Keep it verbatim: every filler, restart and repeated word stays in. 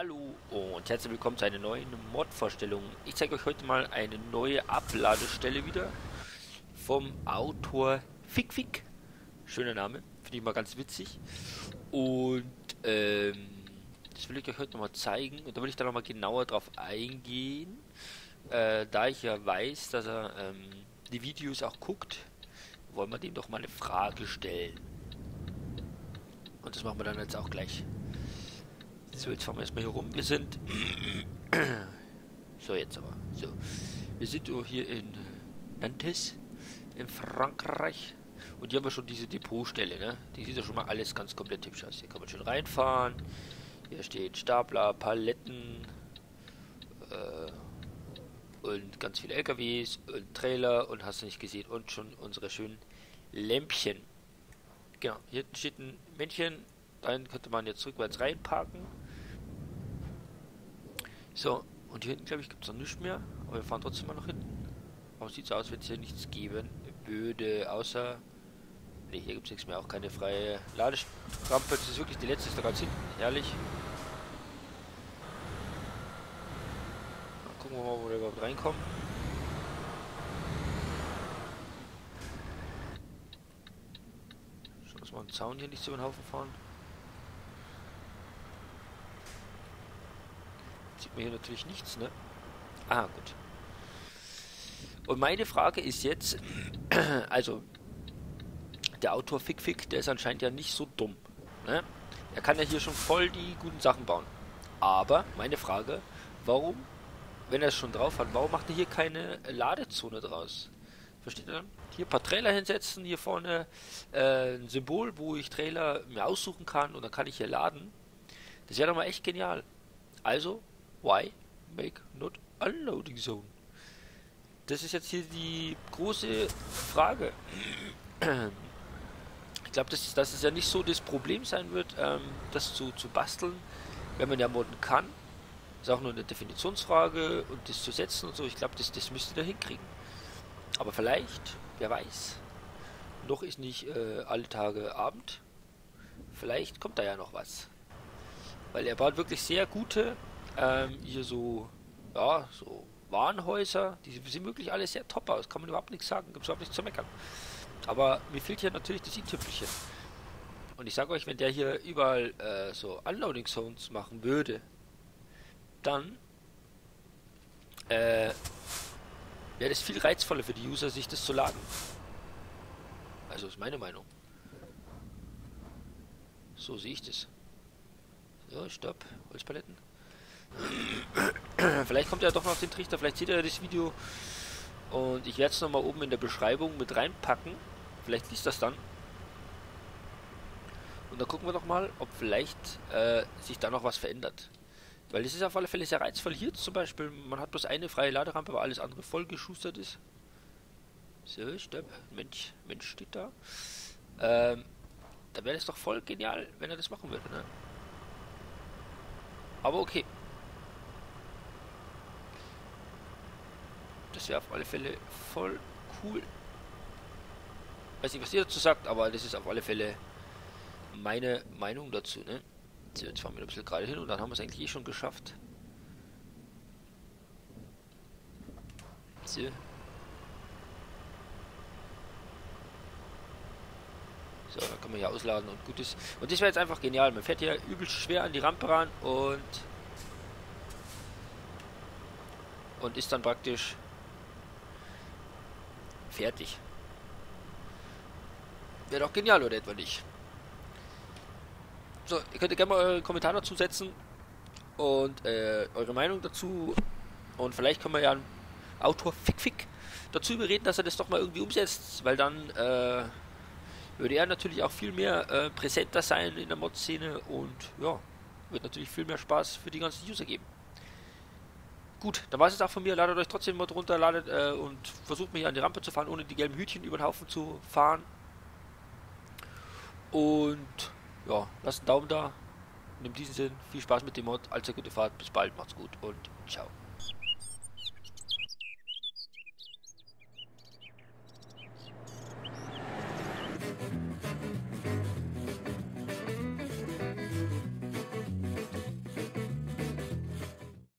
Hallo und herzlich willkommen zu einer neuen Mod-Vorstellung. Ich zeige euch heute mal eine neue Abladestelle wieder vom Autor Fick-Fick. Schöner Name, finde ich mal ganz witzig. Und ähm, das will ich euch heute nochmal zeigen und da will ich dann nochmal genauer drauf eingehen. Äh, da ich ja weiß, dass er ähm, die Videos auch guckt, wollen wir dem doch mal eine Frage stellen. Und das machen wir dann jetzt auch gleich. So, jetzt fahren wir erstmal hier rum. Wir sind... so, jetzt aber. So. Wir sind hier in Nantes, in Frankreich. Und hier haben wir schon diese Depotstelle, ne? Die sieht ja schon mal alles ganz komplett hübsch aus. Hier kann man schön reinfahren. Hier stehen Stapler, Paletten äh, und ganz viele L K Ws und Trailer und hast du nicht gesehen. Und schon unsere schönen Lämpchen. Genau, hier steht ein Männchen. Dann könnte man jetzt rückwärts reinparken. So, und hier hinten, glaube ich, gibt es noch nichts mehr. Aber wir fahren trotzdem mal nach hinten. Aber sieht so aus, wenn es hier nichts geben würde, außer... Ne, hier gibt es nichts mehr, auch keine freie Laderampe. Das ist wirklich die letzte, ist da ganz hinten. Herrlich. Dann gucken wir mal, wo wir überhaupt reinkommen. Schauen, dass wir einen Zaun hier nicht so über den Haufen fahren. Sieht man hier natürlich nichts, ne? Ah, gut. Und meine Frage ist jetzt, also, der Autor Fick-Fick, der ist anscheinend ja nicht so dumm, ne? Er kann ja hier schon voll die guten Sachen bauen. Aber, meine Frage, warum, wenn er es schon drauf hat, warum macht er hier keine Ladezone draus? Versteht ihr dann? Hier ein paar Trailer hinsetzen, hier vorne äh, ein Symbol, wo ich Trailer mir aussuchen kann und dann kann ich hier laden. Das wäre doch mal echt genial. Also, why make not unloading zone? Das ist jetzt hier die große Frage. Ich glaube, dass, dass es ja nicht so das Problem sein wird, ähm, das zu, zu basteln, wenn man ja modden kann. Ist auch nur eine Definitionsfrage und das zu setzen und so. Ich glaube, das, das müsste da hinkriegen. Aber vielleicht, wer weiß, noch ist nicht äh, alle Tage Abend. Vielleicht kommt da ja noch was. Weil er baut wirklich sehr gute Ähm, hier so, ja, so Warenhäuser, die sehen wirklich alle sehr top aus, kann man überhaupt nichts sagen, gibt es überhaupt nichts zu meckern. Aber mir fehlt hier natürlich das i-Tüpfelchen. Und ich sage euch, wenn der hier überall äh, so Unloading Zones machen würde, dann äh, wäre das viel reizvoller für die User, sich das zu laden. Also ist meine Meinung. So sehe ich das. So, stopp, Holzpaletten. Vielleicht kommt er doch noch auf den Trichter, vielleicht sieht er das Video und ich werde es nochmal oben in der Beschreibung mit reinpacken. Vielleicht liest das dann. Und dann gucken wir doch mal, ob vielleicht äh, sich da noch was verändert. Weil es ist auf alle Fälle sehr reizvoll. Hier zum Beispiel, man hat bloß eine freie Laderampe, aber alles andere voll geschustert ist. So, stopp. Mensch, Mensch steht da. Ähm, da wäre es doch voll genial, wenn er das machen würde, ne? Aber okay. Das wäre auf alle Fälle voll cool. Weiß nicht, was ihr dazu sagt, aber das ist auf alle Fälle meine Meinung dazu, ne? So, jetzt fahren wir ein bisschen gerade hin und dann haben wir es eigentlich eh schon geschafft. So. So, dann kann man hier ausladen und gut ist. Und das wäre jetzt einfach genial. Man fährt hier übelst schwer an die Rampe ran und und ist dann praktisch fertig. Wäre doch genial, oder etwa nicht? So, ihr könnt gerne mal eure Kommentare dazu setzen und äh, eure Meinung dazu. Und vielleicht können wir ja einen Autor Fick-Fick dazu überreden, dass er das doch mal irgendwie umsetzt, weil dann äh, würde er natürlich auch viel mehr äh, präsenter sein in der Mod-Szene und ja, wird natürlich viel mehr Spaß für die ganzen User geben. Gut, dann war es jetzt auch von mir. Ladet euch trotzdem mal drunter, ladet äh, und versucht mich an die Rampe zu fahren, ohne die gelben Hütchen über den Haufen zu fahren. Und ja, lasst einen Daumen da. Und in diesem Sinne, viel Spaß mit dem Mod, allzeit gute Fahrt, bis bald, macht's gut und ciao.